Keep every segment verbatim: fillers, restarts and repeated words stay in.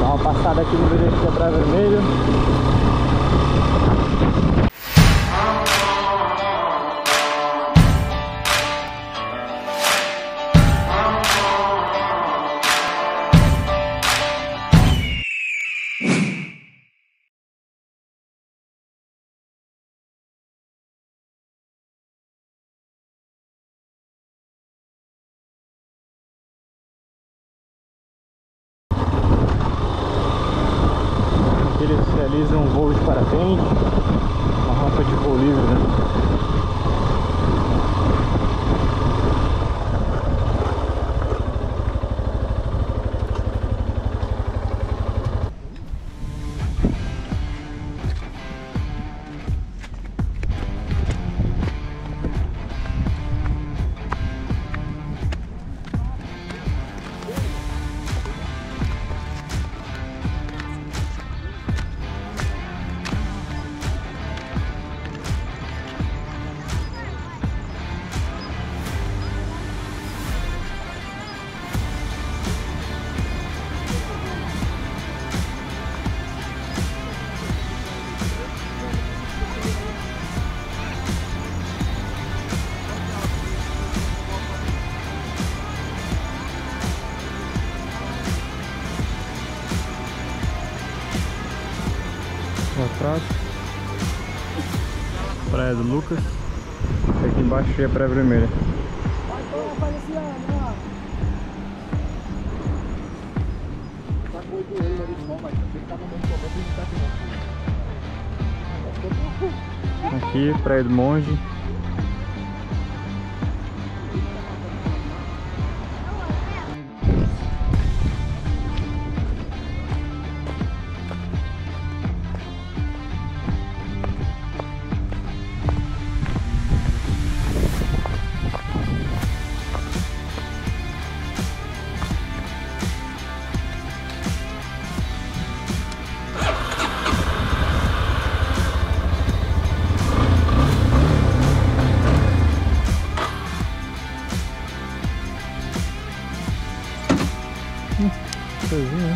Dá uma passada aqui no bilhete da Praia Vermelha. Eles realizam um voo de parapente, uma rampa de voo livre, né? Atrás, Praia do Lucas, aqui embaixo é a Praia Vermelha. Aqui, Praia do Monge. Sozinho, né?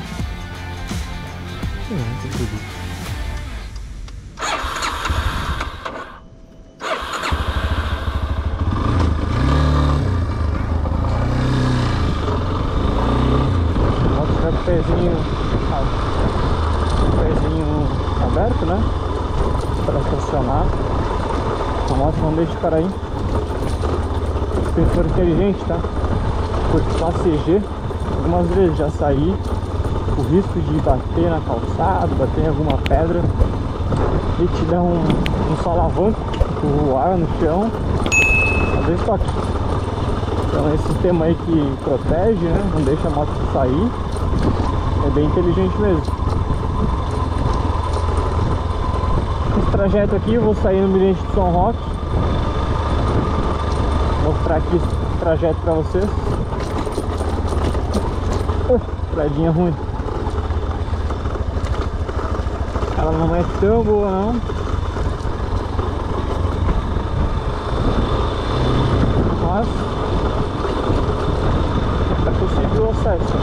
É, tem tudo. Moto fica com o pezinho, o pezinho aberto, né? Para estacionar. A moto não deixa o cara aí. Se for inteligente, tá? Porque só C G. Algumas vezes já saí, o risco de bater na calçada, bater em alguma pedra e te dá um, um solavanco, voar no chão, às vezes toque. Então esse sistema aí que protege, né, não deixa a moto sair, é bem inteligente mesmo. Esse trajeto aqui eu vou sair no Mirante de São Roque, vou mostrar aqui esse trajeto para vocês. Estradinha ruim. Ela não é tão boa não. Mas é possível o acesso.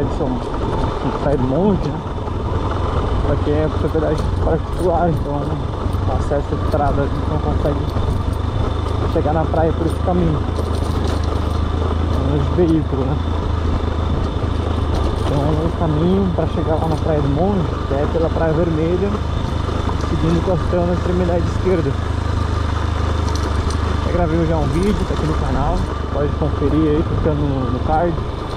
são Praia do Monte, né? Aqui é propriedade particular, então o acesso à estrada a gente não consegue chegar na praia por esse caminho, de veículo, né? Então o caminho para chegar lá na Praia do Monte é pela Praia Vermelha, seguindo o costão na extremidade esquerda. Já gravei já um vídeo, tá aqui no canal, pode conferir aí clicando no, no card.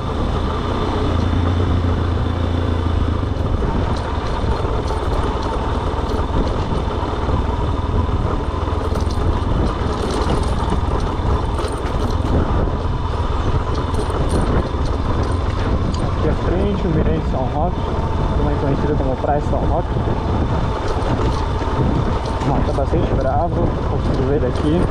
Aqui à frente o Mirante São Roque, também conhecido como Praia São Roque. Mata bastante bravo, consigo ver daqui.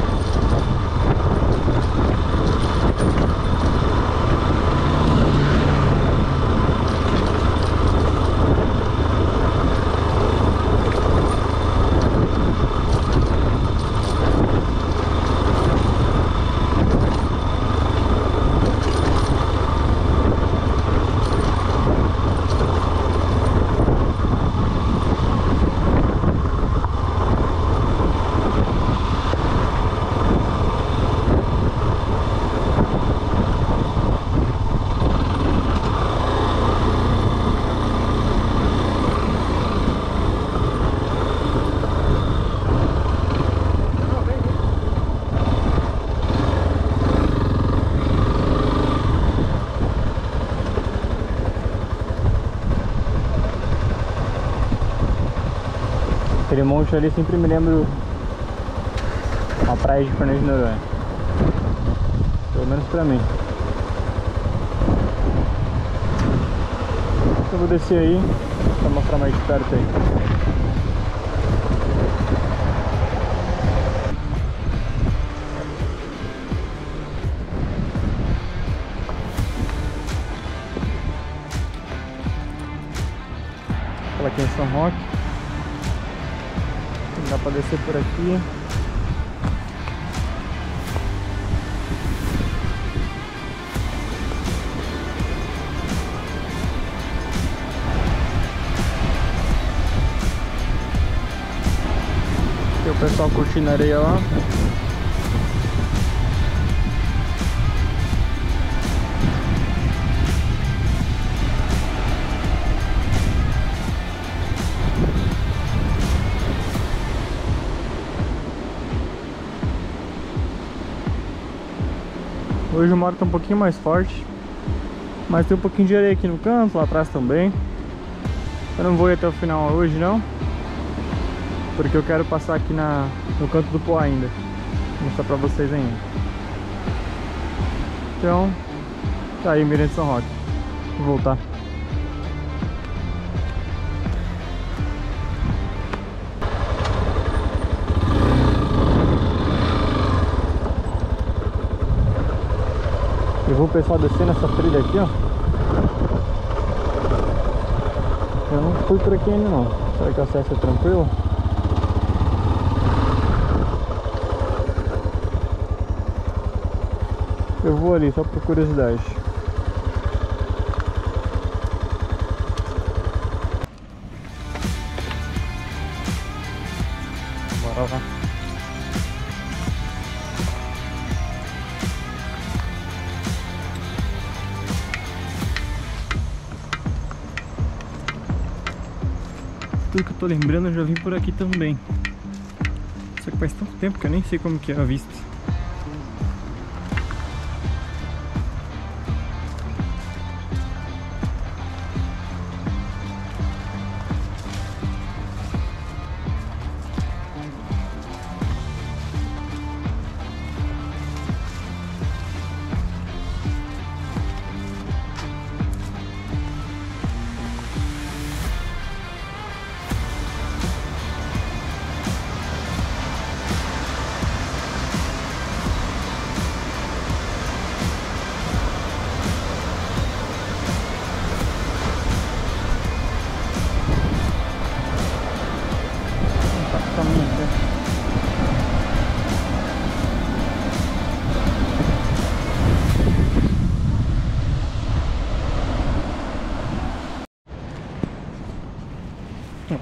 Aquele monte ali sempre me lembro uma praia de Fernando de Noronha, pelo menos pra mim. Eu vou descer aí pra mostrar mais de perto aí. Olha aqui em São Roque. Dá pra descer por aqui. Tem o pessoal curtindo a areia lá. Hoje o mar tá um pouquinho mais forte, mas tem um pouquinho de areia aqui no canto, lá atrás também. Eu não vou ir até o final hoje não, porque eu quero passar aqui na, no canto do Poá ainda, vou mostrar pra vocês ainda. Então, tá aí Mirante São Roque, vou voltar. Eu vou o pessoal descer nessa trilha aqui, ó. Eu não fui por aqui ainda não. Será que o acesso é tranquilo? Eu vou ali só por curiosidade. Bora lá. Tudo que eu tô lembrando eu já vim por aqui também. Só que faz tanto tempo que eu nem sei como que é a vista.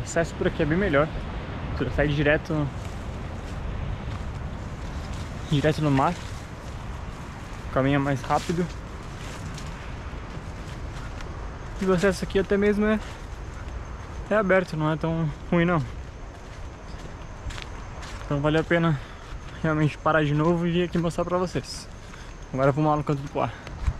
acesso por aqui é bem melhor. Tu sai direto direto no mar. O caminho é mais rápido. E o acesso aqui até mesmo é, é aberto, não é tão ruim não. Então vale a pena realmente parar de novo e vir aqui mostrar pra vocês. Agora vamos lá no Canto do Poá.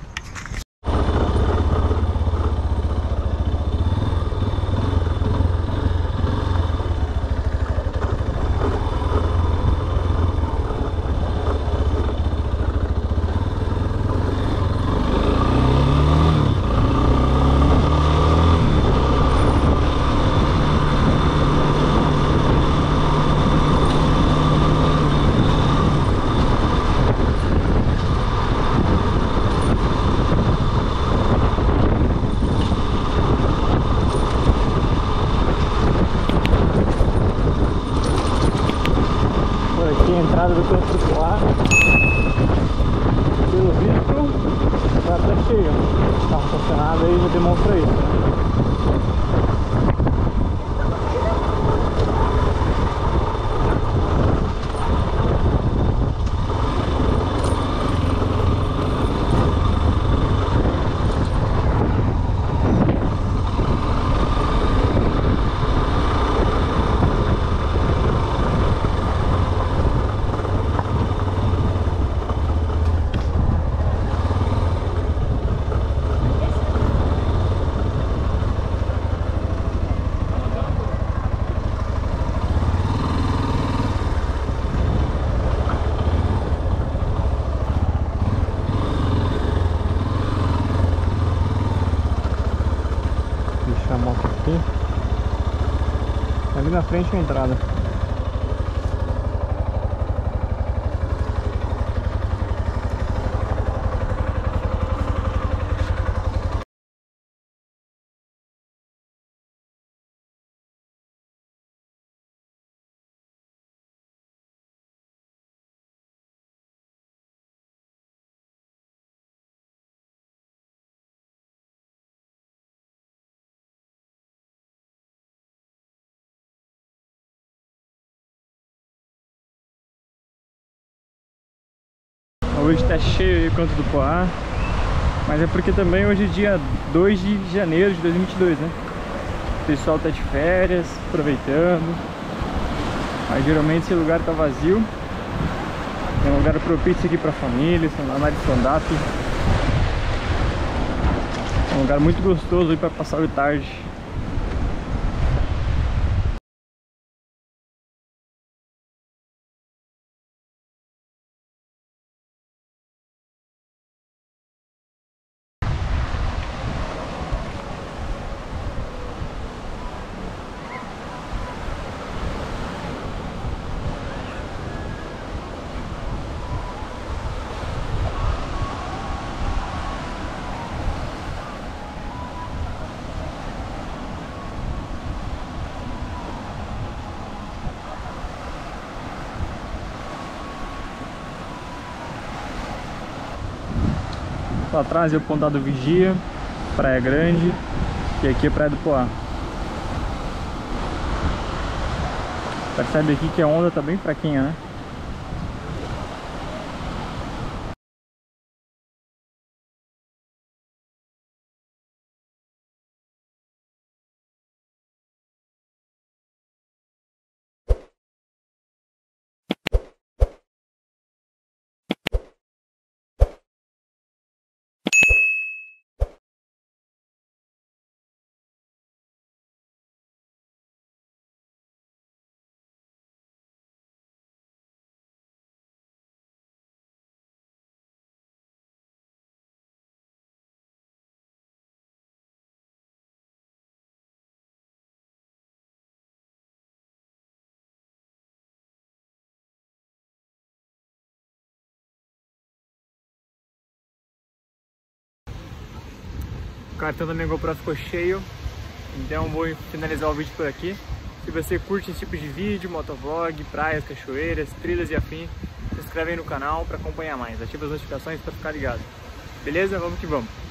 Entrada do Canto do Poá, pelo visto já tá cheio, o carro estacionado aí já demonstra isso, né? Deixar a moto aqui. Ali na frente é a entrada. Hoje está cheio aí o Canto do Poá, mas é porque também hoje é dia dois de janeiro de dois mil e vinte e dois, né? O pessoal tá de férias, aproveitando. Mas geralmente esse lugar tá vazio. É um lugar propício aqui pra família, andar de stand-up. É um lugar muito gostoso aí pra passar o tarde. Lá atrás é o Pontado Vigia, Praia Grande, e aqui é Praia do Poá. Percebe aqui que a onda tá bem fraquinha, né? O cartão da minha GoPro ficou cheio, então vou finalizar o vídeo por aqui. Se você curte esse tipo de vídeo, motovlog, praias, cachoeiras, trilhas e afim, se inscreve aí no canal para acompanhar mais. Ativa as notificações para ficar ligado. Beleza? Vamos que vamos!